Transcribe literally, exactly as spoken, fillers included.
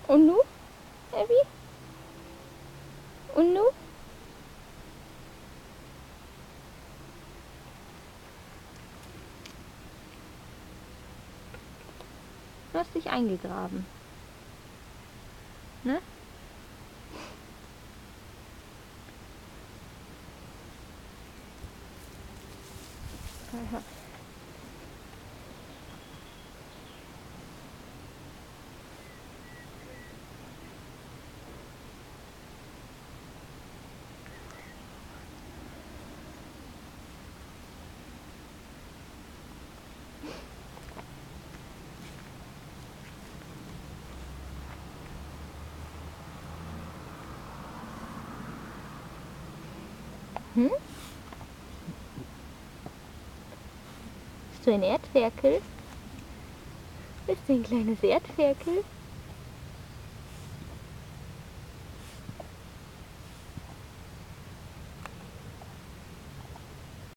Und nu, Abby? Und nu? Du hast dich eingegraben. Ne? Aha. Hm? Bist du ein Erdferkel? Bist du ein kleines Erdferkel?